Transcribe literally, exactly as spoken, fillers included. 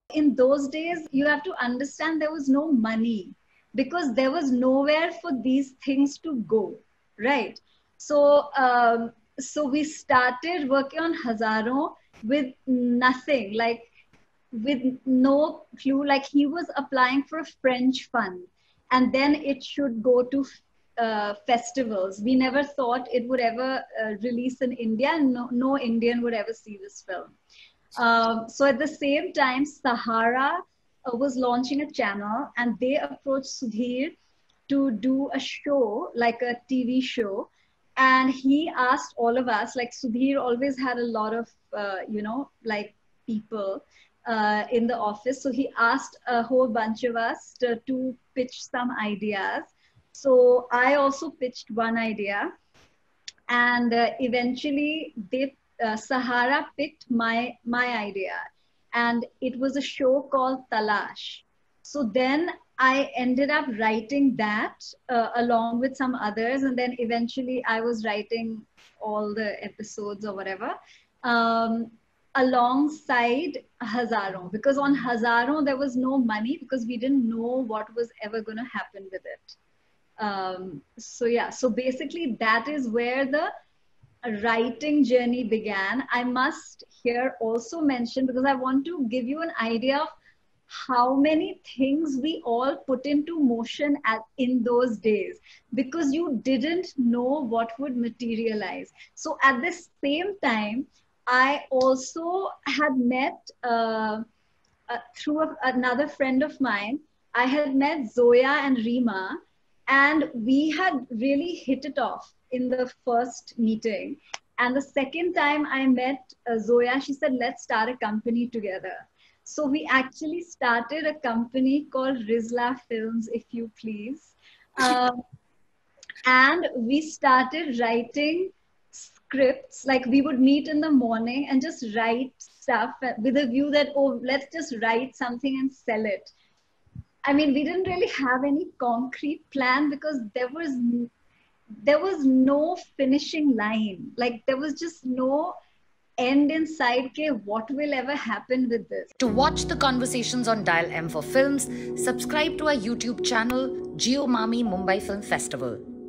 In those days, you have to understand there was no money because there was nowhere for these things to go, right? So, um, so we started working on Hazaron with nothing, like with no clue. Like he was applying for a French fund, and then it should go to uh, festivals. We never thought it would ever uh, release in India, and no, no Indian would ever see this film. Um, so at the same time, Sahara uh, was launching a channel, and they approached Sudhir to do a show, like a T V show. And he asked all of us, like Sudhir always had a lot of, uh, you know, like people uh, in the office. So he asked a whole bunch of us to, to pitch some ideas. So I also pitched one idea, and uh, eventually they uh, Sahara picked my my idea, and it was a show called Talash. So then I ended up writing that uh, along with some others, and then eventually I was writing all the episodes or whatever um, alongside Hazaron, because on Hazaron there was no money because we didn't know what was ever going to happen with it. Um, so yeah, so basically that is where the writing journey began. I must here also mention, because I want to give you an idea of how many things we all put into motion at, in those days, because you didn't know what would materialize. So at the same time, I also had met uh, uh, through a, another friend of mine, I had met Zoya and Rima, and we had really hit it off in the first meeting. And the second time I met uh, Zoya, she said, let's start a company together. So we actually started a company called Rizla Films, if you please. Um, and we started writing scripts. Like we would meet in the morning and just write stuff with a view that, oh, let's just write something and sell it. I mean, we didn't really have any concrete plan because there was there was no finishing line. Like there was just no end in sight. Okay, what will ever happen with this? To watch the conversations on Dial M for Films, subscribe to our YouTube channel, Jio Mami Mumbai Film Festival.